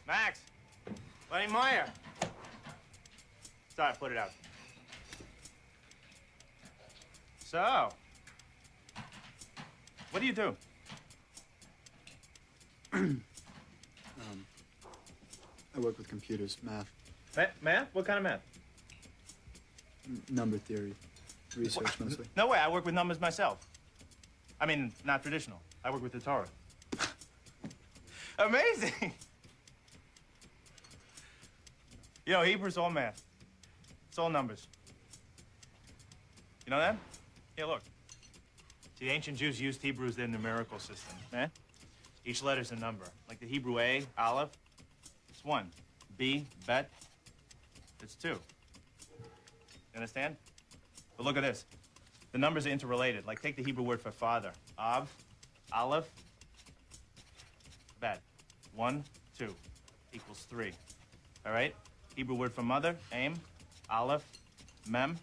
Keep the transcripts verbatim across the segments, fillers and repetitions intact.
Max! Lenny Meyer! Sorry, put it out. So, what do you do? um, I work with computers, math. Ma math? What kind of math? N number theory, research what? Mostly. No way, I work with numbers myself. I mean, not traditional. I work with the Torah. Amazing! You know, Hebrew's all math. It's all numbers. You know that? Yeah, look. See, the ancient Jews used Hebrew as their numerical system, eh? Each letter's a number. Like the Hebrew A, Aleph, it's one. B, Bet, it's two. You understand? But look at this. The numbers are interrelated. Like, take the Hebrew word for father. Av, Aleph, Bet. One, two, equals three. All right? Hebrew word for mother, Aim, Aleph, Mem.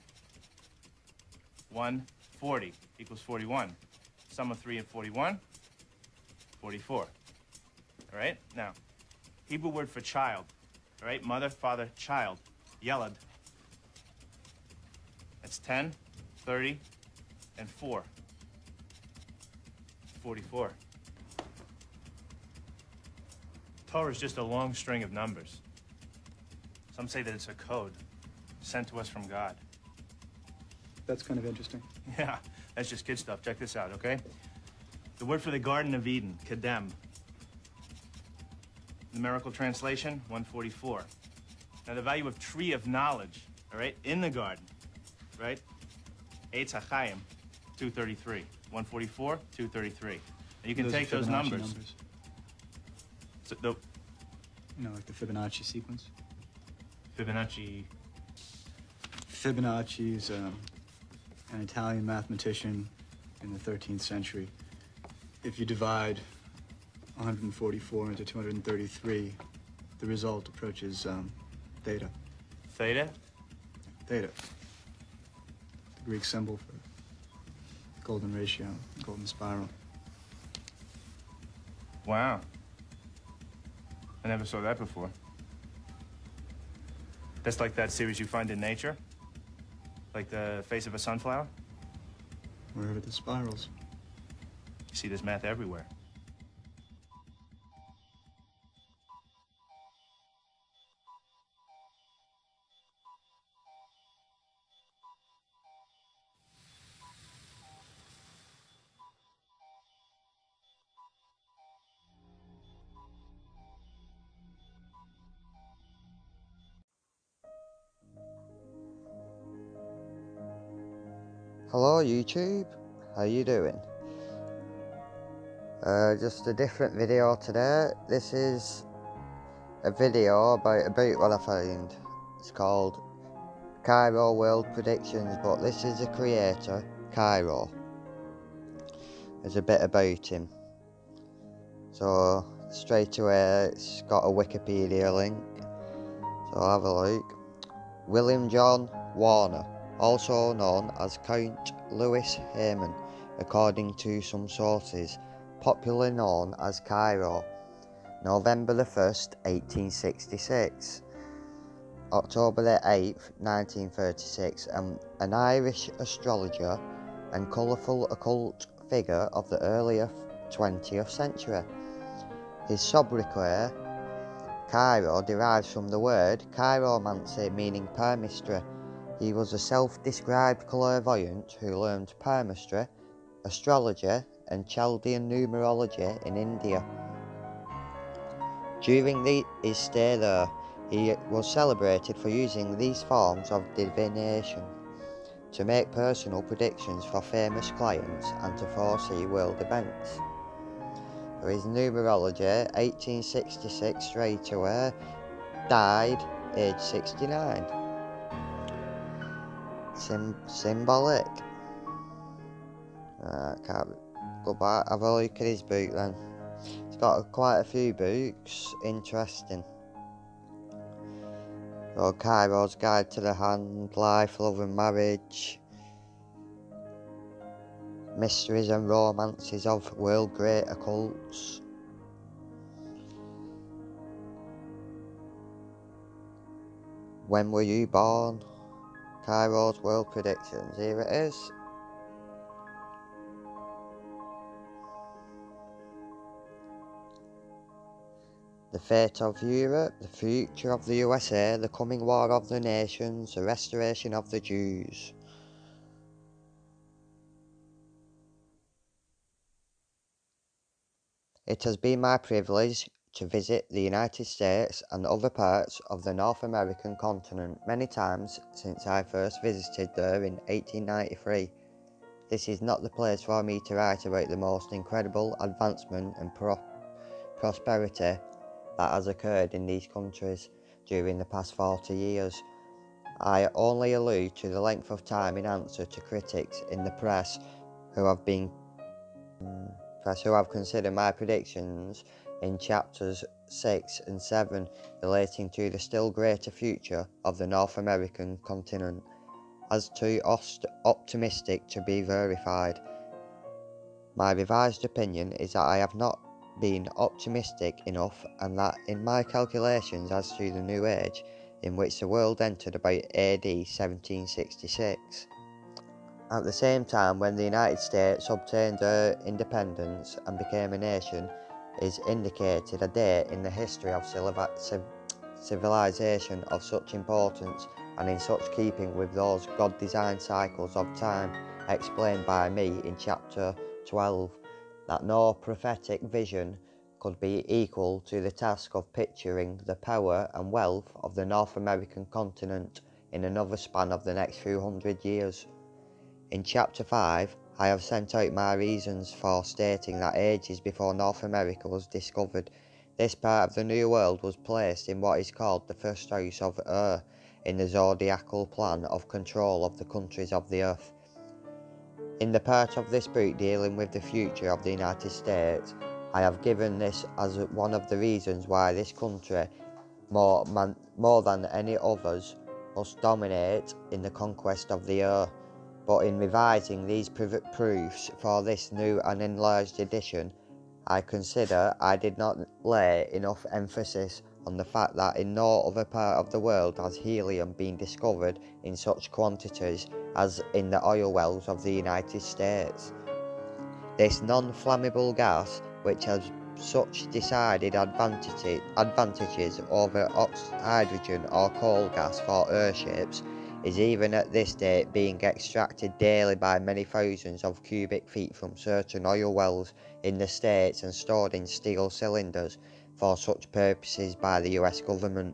One, forty, equals forty-one. Sum of three and forty-one, forty-four. All right? Now, Hebrew word for child. All right? Mother, father, child. Yelad. That's ten, thirty, and four. forty-four. Torah is just a long string of numbers. Some say that it's a code sent to us from God. That's kind of interesting. Yeah, that's just kid stuff. Check this out, okay? The word for the Garden of Eden, Kedem. Numerical translation, one forty-four. Now, the value of tree of knowledge, all right, in the garden, right? Eitz HaChaim, two thirty-three. one forty-four, two thirty-three. Now, you can those take those numbers. numbers. So, the You know, like the Fibonacci sequence. Fibonacci. Fibonacci is um, an Italian mathematician in the thirteenth century. If you divide one forty-four into two hundred thirty-three, the result approaches um, theta. Theta? Theta. The Greek symbol for golden ratio, golden spiral. Wow. I never saw that before. That's like that series you find in nature? Like the face of a sunflower? Wherever the spirals. You see this math everywhere. Hello YouTube, how you doing? Uh, just a different video today. This is a video about a book what I found. It's called Cheiro World Predictions, but this is the creator, Cheiro. There's a bit about him. So straight away it's got a Wikipedia link. So have a look. William John Warner, also known as Count Louis Hamon, according to some sources, popularly known as Cheiro. November the first, eighteen sixty-six. October the eighth, nineteen thirty-six, and an Irish astrologer and colourful occult figure of the earlier twentieth century. His sobriquet, Cheiro, derives from the word chiromancy, meaning palmistry. He was a self-described clairvoyant who learned palmistry, astrology and Chaldean numerology in India. During the, his stay there, he was celebrated for using these forms of divination to make personal predictions for famous clients and to foresee world events. For his numerology, eighteen sixty-six straight away, died age sixty-nine. Sim symbolic. Uh, can't go back, have a look at his book then. He's got quite a few books, interesting. So Cheiro's Guide to the Hand, Life, Love and Marriage, Mysteries and Romances of World Great Occults. When were you born? Cheiro's world predictions. Here it is. The fate of Europe, the future of the U S A, the coming war of the nations, the restoration of the Jews. It has been my privilege to visit the United States and other parts of the North American continent many times since I first visited there in eighteen ninety-three. This is not the place for me to write about the most incredible advancement and pro prosperity that has occurred in these countries during the past forty years. I only allude to the length of time in answer to critics in the press who have been um, press who have considered my predictions in chapters six and seven relating to the still greater future of the North American continent as too optimistic to be verified. My revised opinion is that I have not been optimistic enough, and that in my calculations as to the new age in which the world entered about A D seventeen sixty-six. At the same time, when the United States obtained their independence and became a nation, is indicated a day in the history of civilization of such importance and in such keeping with those God-designed cycles of time explained by me in chapter twelve, that no prophetic vision could be equal to the task of picturing the power and wealth of the North American continent in another span of the next few hundred years. In chapter five, I have sent out my reasons for stating that ages before North America was discovered, this part of the New World was placed in what is called the first house of Ur in the zodiacal plan of control of the countries of the earth. In the part of this book dealing with the future of the United States, I have given this as one of the reasons why this country, more, man, more than any others, must dominate in the conquest of the earth. But in revising these proofs for this new and enlarged edition, I consider I did not lay enough emphasis on the fact that in no other part of the world has helium been discovered in such quantities as in the oil wells of the United States. This non-flammable gas, which has such decided advantage, advantages over hydrogen or coal gas for airships, is even at this date being extracted daily by many thousands of cubic feet from certain oil wells in the States and stored in steel cylinders for such purposes by the U S government.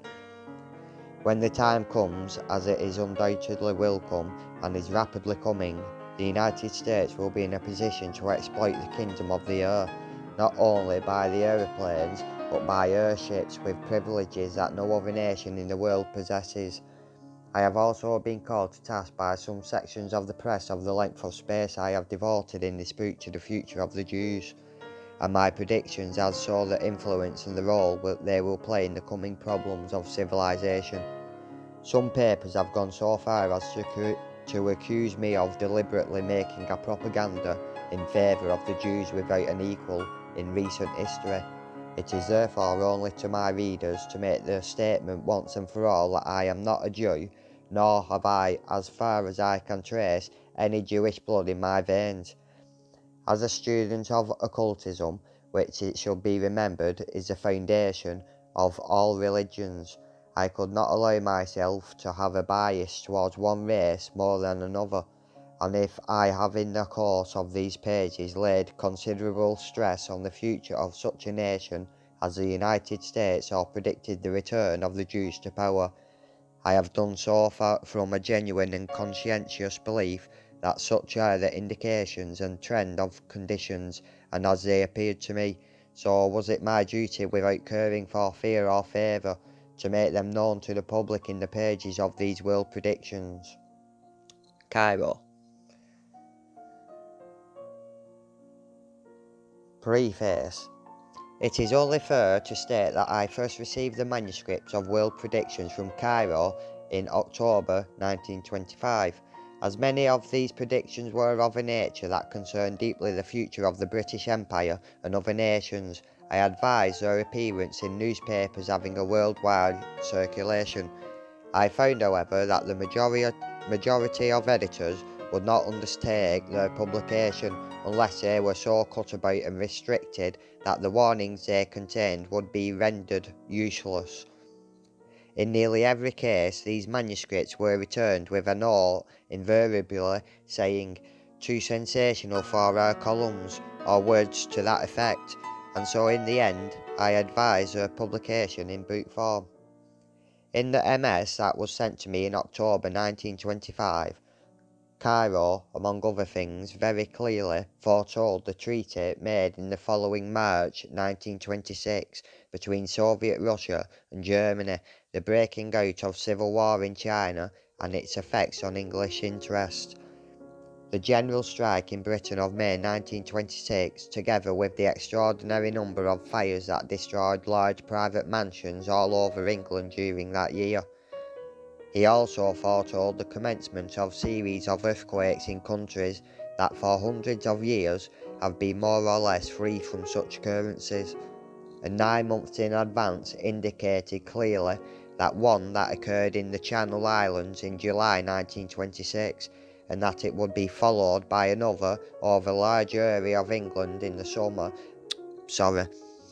When the time comes, as it is undoubtedly will come, and is rapidly coming, the United States will be in a position to exploit the kingdom of the air, not only by the aeroplanes, but by airships with privileges that no other nation in the world possesses. I have also been called to task by some sections of the press of the length of space I have devoted in this book to the future of the Jews, and my predictions as to the influence and the role they will play in the coming problems of civilization. Some papers have gone so far as to, to accuse me of deliberately making a propaganda in favour of the Jews without an equal in recent history. It is therefore only to my readers to make the statement once and for all that I am not a Jew, nor have I, as far as I can trace, any Jewish blood in my veins. As a student of occultism, which it should be remembered is the foundation of all religions, I could not allow myself to have a bias towards one race more than another, and if I have in the course of these pages laid considerable stress on the future of such a nation as the United States or predicted the return of the Jews to power, I have done so far from a genuine and conscientious belief that such are the indications and trend of conditions, and as they appeared to me, so was it my duty, without caring for fear or favour, to make them known to the public in the pages of these world predictions. Cheiro. Preface. It is only fair to state that I first received the manuscripts of world predictions from Cheiro in October nineteen twenty-five. As many of these predictions were of a nature that concerned deeply the future of the British Empire and other nations, I advised their appearance in newspapers having a worldwide circulation. I found, however, that the majority, majority of editors would not undertake their publication unless they were so cut about and restricted that the warnings they contained would be rendered useless. In nearly every case, these manuscripts were returned with a note invariably saying, "too sensational for our columns," or words to that effect, and so in the end I advised their publication in book form. In the M S that was sent to me in October nineteen twenty-five, Cheiro, among other things, very clearly foretold the treaty made in the following March nineteen twenty-six between Soviet Russia and Germany, the breaking out of civil war in China and its effects on English interest. The general strike in Britain of May nineteen twenty-six, together with the extraordinary number of fires that destroyed large private mansions all over England during that year. He also foretold the commencement of series of earthquakes in countries that for hundreds of years have been more or less free from such occurrences, and nine months in advance indicated clearly that one that occurred in the Channel Islands in July nineteen twenty-six, and that it would be followed by another over a large area of England in the summer, sorry,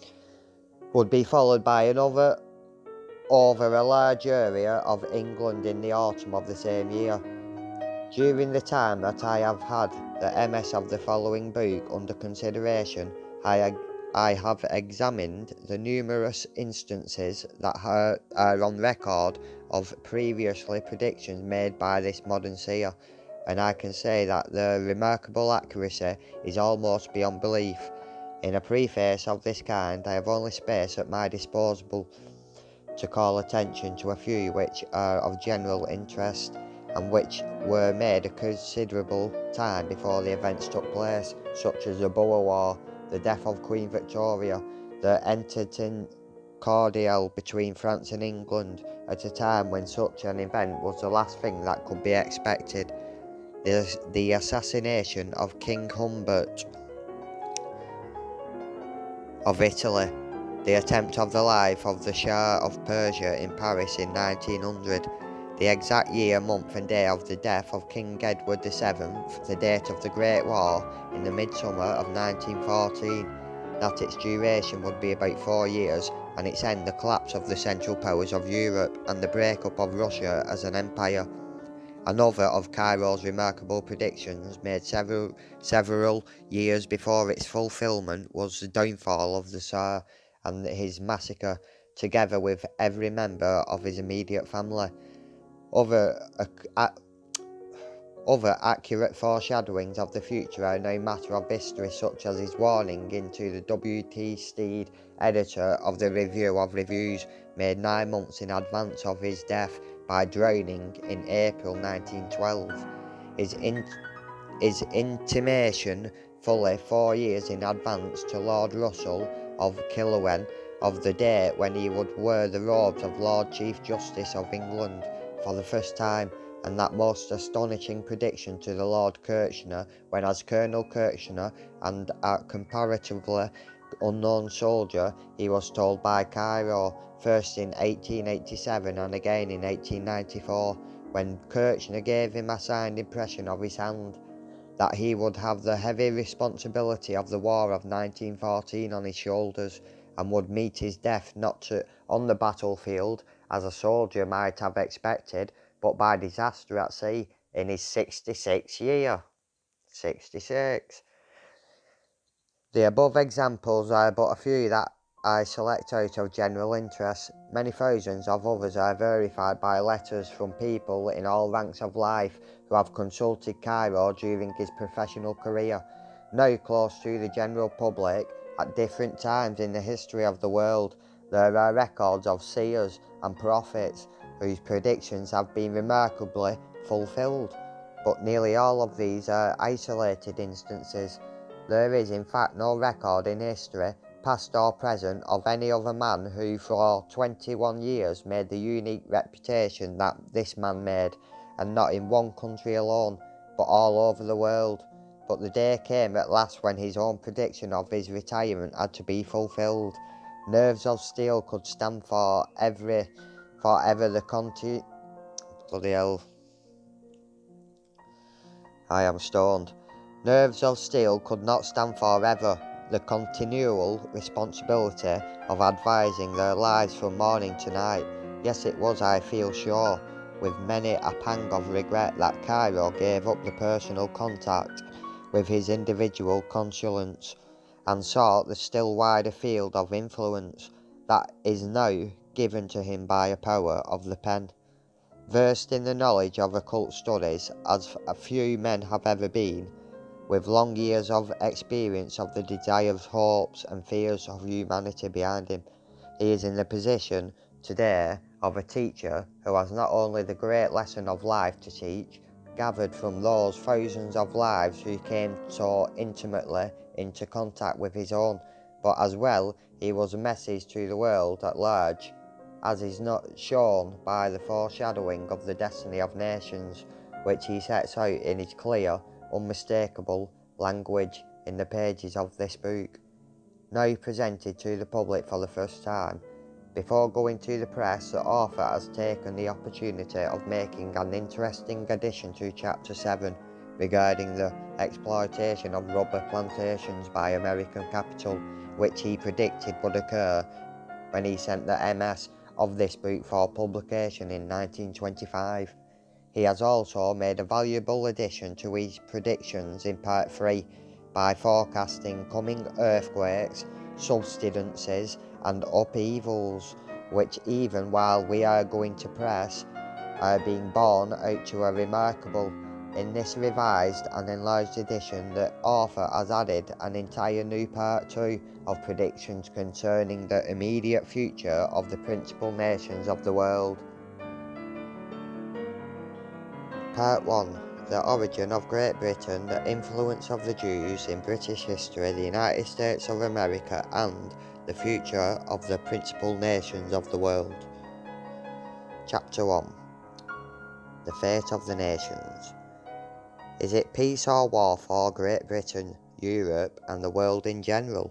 would be followed by another over a large area of England in the autumn of the same year. During the time that I have had the M S of the following book under consideration, I, I have examined the numerous instances that are, are on record of previously predictions made by this modern seer, and I can say that their remarkable accuracy is almost beyond belief. In a preface of this kind, I have only space at my disposal to call attention to a few which are of general interest, and which were made a considerable time before the events took place, such as the Boer War, the death of Queen Victoria, the entente cordiale between France and England, at a time when such an event was the last thing that could be expected, the, the assassination of King Humbert of Italy, the attempt of the life of the Shah of Persia in Paris in nineteen hundred, the exact year, month and day of the death of King Edward the seventh, the date of the Great War in the midsummer of nineteen fourteen, that its duration would be about four years, and its end the collapse of the Central Powers of Europe and the breakup of Russia as an empire. Another of Cheiro's remarkable predictions, made several, several years before its fulfilment, was the downfall of the Tsar and his massacre, together with every member of his immediate family. Other, uh, other accurate foreshadowings of the future are no matter of history, such as his warning into the W T Steed, editor of the Review of Reviews, made nine months in advance of his death by drowning in April nineteen twelve. His, in, his intimation fully four years in advance to Lord Russell of Killowen of the date when he would wear the robes of Lord Chief Justice of England for the first time, and that most astonishing prediction to the Lord Kirchner, when as Colonel Kirchner and a comparatively unknown soldier, he was told by Cheiro, first in eighteen eighty-seven and again in eighteen ninety-four, when Kirchner gave him a signed impression of his hand, that he would have the heavy responsibility of the War of nineteen fourteen on his shoulders, and would meet his death not to, on the battlefield, as a soldier might have expected, but by disaster at sea in his sixty-sixth year. sixty-six. The above examples are but a few that I select out of general interest. Many thousands of others are verified by letters from people in all ranks of life who have consulted Cheiro during his professional career. Now close to the general public, at different times in the history of the world, there are records of seers and prophets whose predictions have been remarkably fulfilled, but nearly all of these are isolated instances. There is in fact no record in history, past or present, of any other man who for twenty-one years made the unique reputation that this man made, and not in one country alone, but all over the world. But the day came at last when his own prediction of his retirement had to be fulfilled. Nerves of steel could stand for every, for ever the conti Bloody hell. I am stoned. Nerves of steel could not stand forever. The continual responsibility of advising their lives from morning to night. Yes, it was, I feel sure, with many a pang of regret that Cheiro gave up the personal contact with his individual conscience and sought the still wider field of influence that is now given to him by a power of the pen. Versed in the knowledge of occult studies as a few men have ever been, with long years of experience of the desires, hopes and fears of humanity behind him, he is in the position today of a teacher who has not only the great lesson of life to teach, gathered from those thousands of lives who came so intimately into contact with his own, but as well he was a message to the world at large, as is not shown by the foreshadowing of the destiny of nations, which he sets out in his clear, unmistakable language in the pages of this book, now presented to the public for the first time. Before going to the press, the author has taken the opportunity of making an interesting addition to chapter seven regarding the exploitation of rubber plantations by American capital, which he predicted would occur when he sent the M S of this book for publication in nineteen twenty-five. He has also made a valuable addition to his predictions in part three by forecasting coming earthquakes, subsidences and upheavals, which even while we are going to press, are being borne out to a remarkable. In this revised and enlarged edition, the author has added an entire new part two of predictions concerning the immediate future of the principal nations of the world. Part one. The origin of Great Britain, the influence of the Jews in British history, the United States of America, and the future of the principal nations of the world. Chapter one. The fate of the nations. Is it peace or war for Great Britain, Europe, and the world in general?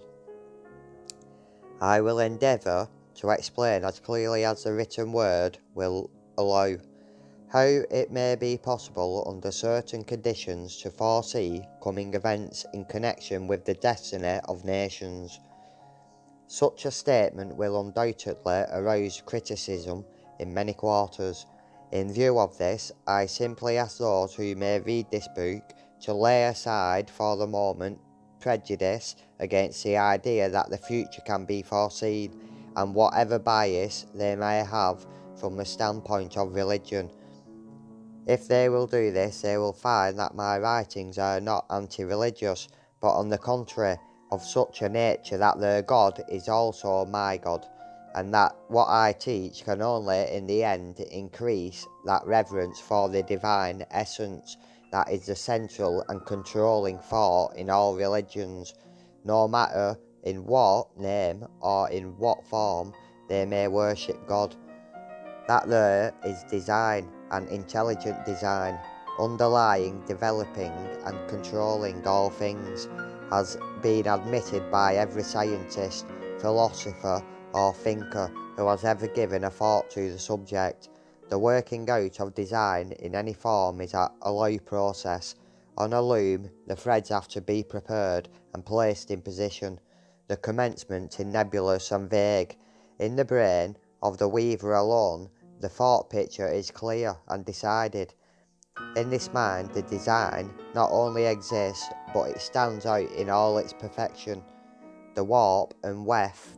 I will endeavour to explain as clearly as the written word will allow how it may be possible under certain conditions to foresee coming events in connection with the destiny of nations. Such a statement will undoubtedly arouse criticism in many quarters. In view of this, I simply ask those who may read this book to lay aside for the moment prejudice against the idea that the future can be foreseen, and whatever bias they may have from the standpoint of religion. If they will do this, they will find that my writings are not anti-religious, but on the contrary, of such a nature that their God is also my God, and that what I teach can only in the end increase that reverence for the divine essence that is the central and controlling thought in all religions, no matter in what name or in what form they may worship God. That there is design, an intelligent design, underlying, developing and controlling all things, has been admitted by every scientist, philosopher or thinker who has ever given a thought to the subject. The working out of design in any form is a low process. On a loom, the threads have to be prepared and placed in position, the commencement is nebulous and vague. In the brain of the weaver alone, the thought picture is clear and decided. In this mind, the design not only exists, but it stands out in all its perfection. The warp and weft,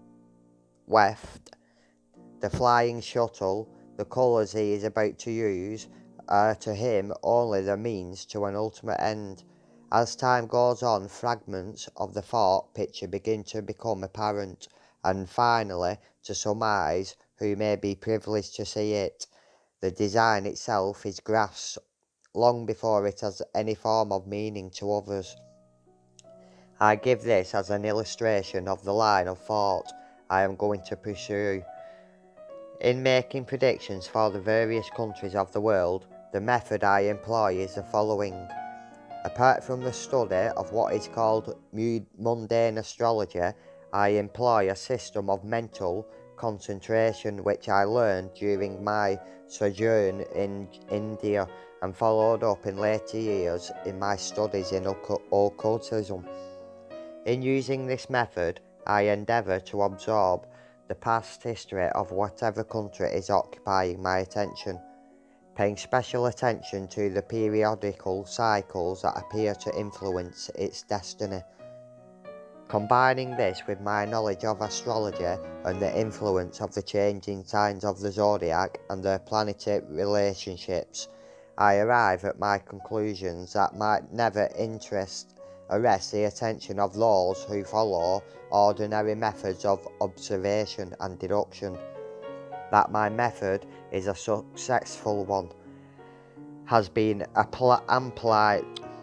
weft, the flying shuttle, the colours he is about to use, are to him only the means to an ultimate end. As time goes on, fragments of the thought picture begin to become apparent, and finally, to some eyes who may be privileged to see it, the design itself is grasped long before it has any form of meaning to others. I give this as an illustration of the line of thought I am going to pursue. In making predictions for the various countries of the world, the method I employ is the following. Apart from the study of what is called mundane astrology, I employ a system of mental concentration which I learned during my sojourn in India and followed up in later years in my studies in occultism. In using this method, I endeavour to absorb the past history of whatever country is occupying my attention, paying special attention to the periodical cycles that appear to influence its destiny. Combining this with my knowledge of astrology and the influence of the changing signs of the zodiac and their planetary relationships, I arrive at my conclusions that might never interest arrest the attention of those who follow ordinary methods of observation and deduction. That my method is a successful one has been amplified.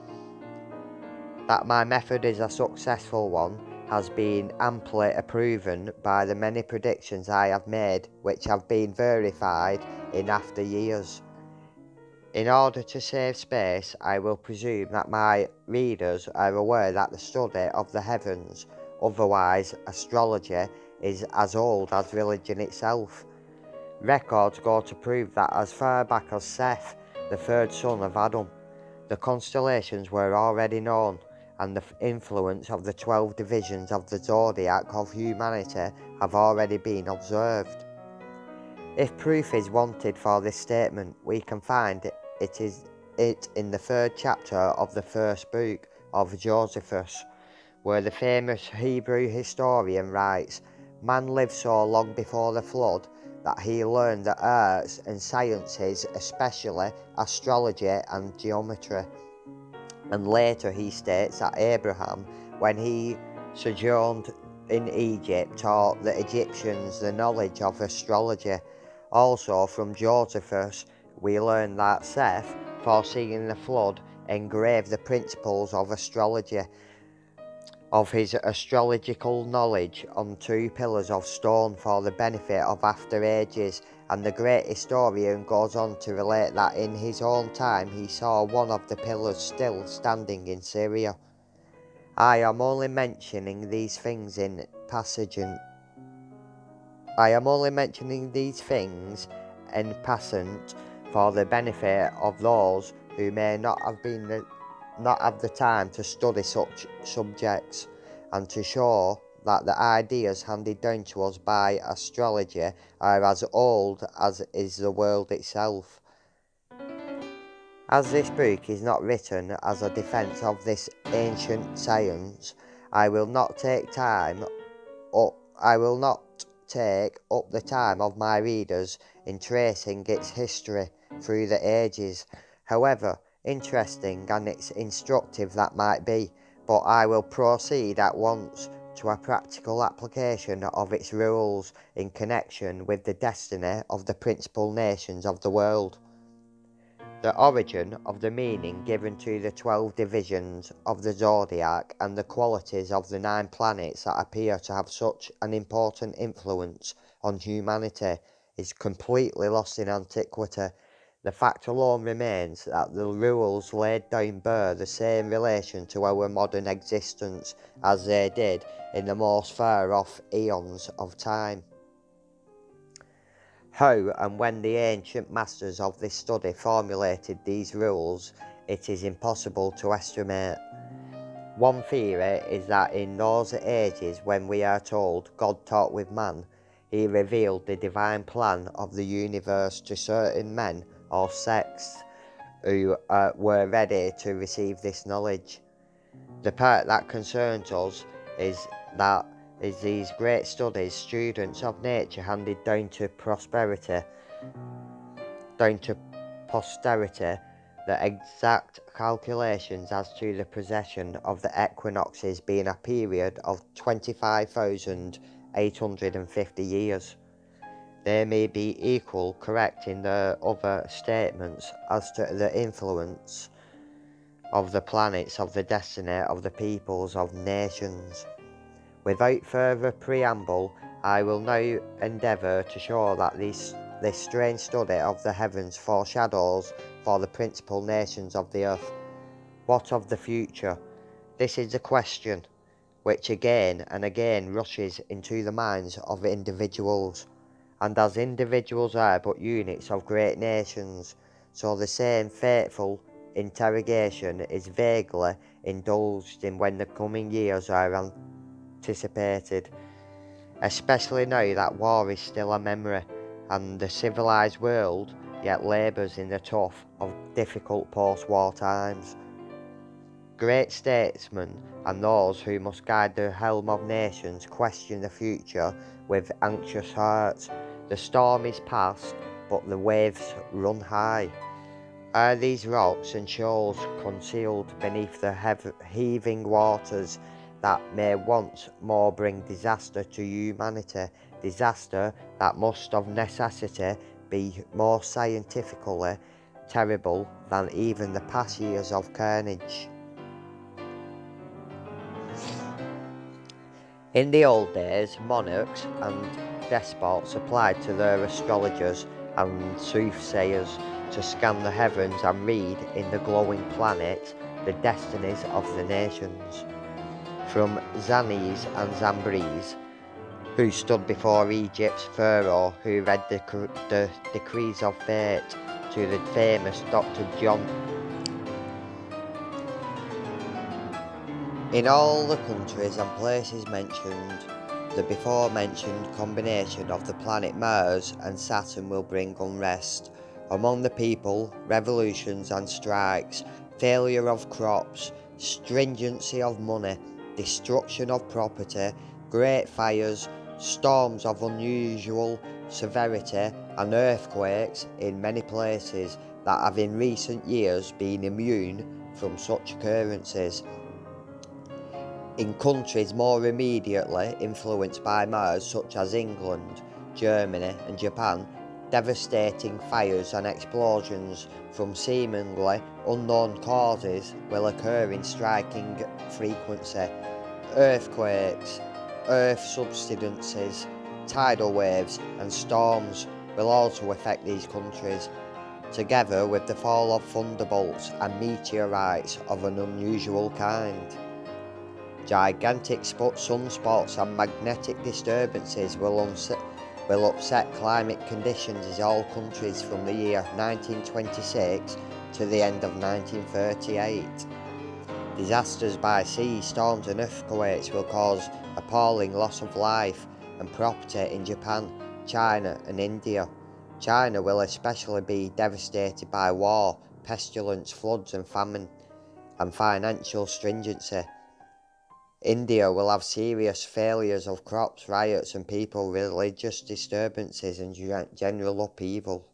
That my method is a successful one has been amply proven by the many predictions I have made, which have been verified in after years. In order to save space, I will presume that my readers are aware that the study of the heavens, otherwise astrology, is as old as religion itself. Records go to prove that as far back as Seth, the third son of Adam, the constellations were already known, and the influence of the twelve divisions of the zodiac of humanity have already been observed. If proof is wanted for this statement, we can find it, it is it in the third chapter of the first book of Josephus, where the famous Hebrew historian writes, "Man lived so long before the flood that he learned the arts and sciences, especially astrology and geometry." And later he states that Abraham, when he sojourned in Egypt, taught the Egyptians the knowledge of astrology. Also from Josephus we learn that Seth, foreseeing the flood, engraved the principles of astrology, of his astrological knowledge, on two pillars of stone for the benefit of after ages, and the great historian goes on to relate that in his own time he saw one of the pillars still standing in Syria. I am only mentioning these things in passage in I am only mentioning these things in passant for the benefit of those who may not have been the, not have the time to study such subjects, and to show that the ideas handed down to us by astrology are as old as is the world itself. As this book is not written as a defence of this ancient science, I will not take time up I will not take up the time of my readers in tracing its history through the ages, however interesting and it's instructive that might be, but I will proceed at once to a practical application of its rules in connection with the destiny of the principal nations of the world. The origin of the meaning given to the twelve divisions of the zodiac and the qualities of the nine planets that appear to have such an important influence on humanity is completely lost in antiquity. The fact alone remains that the rules laid down bear the same relation to our modern existence as they did in the most far-off eons of time. How and when the ancient masters of this study formulated these rules, it is impossible to estimate. One theory is that in those ages when we are told God talked with man, he revealed the divine plan of the universe to certain men or sects who uh, were ready to receive this knowledge. The part that concerns us is that is these great studies students of nature handed down to prosperity, down to posterity, the exact calculations as to the precession of the equinoxes being a period of twenty-five thousand eight hundred fifty years. They may be equal correct in their other statements as to the influence of the planets of the destiny of the peoples of nations. Without further preamble, I will now endeavour to show that this, this strange study of the heavens foreshadows for the principal nations of the earth. What of the future? This is the question. which again and again rushes into the minds of individuals. And as individuals are but units of great nations, so the same fateful interrogation is vaguely indulged in when the coming years are anticipated, especially now that war is still a memory, and the civilised world yet labours in the tough of difficult post-war times. Great statesmen and those who must guide the helm of nations question the future with anxious hearts. The storm is past, but the waves run high. Are these rocks and shoals concealed beneath the heaving waters that may once more bring disaster to humanity, disaster that must of necessity be more scientifically terrible than even the past years of carnage? In the old days, monarchs and despots applied to their astrologers and soothsayers to scan the heavens and read in the glowing planets the destinies of the nations. From Xannies and Zambres, who stood before Egypt's pharaoh who read the, the decrees of fate, to the famous Doctor John. In all the countries and places mentioned, the before-mentioned combination of the planet Mars and Saturn will bring unrest among the people, revolutions and strikes, failure of crops, stringency of money, destruction of property, great fires, storms of unusual severity and earthquakes in many places that have in recent years been immune from such occurrences. In countries more immediately influenced by Mars, such as England, Germany and Japan, devastating fires and explosions from seemingly unknown causes will occur in striking frequency. Earthquakes, earth subsidences, tidal waves and storms will also affect these countries, together with the fall of thunderbolts and meteorites of an unusual kind. Gigantic sunspots and magnetic disturbances will, will upset climate conditions in all countries from the year nineteen twenty-six to the end of nineteen thirty-eight. Disasters by sea, storms and earthquakes will cause appalling loss of life and property in Japan, China and India. China will especially be devastated by war, pestilence, floods and famine, and financial stringency. India will have serious failures of crops, riots and people, religious disturbances and general upheaval.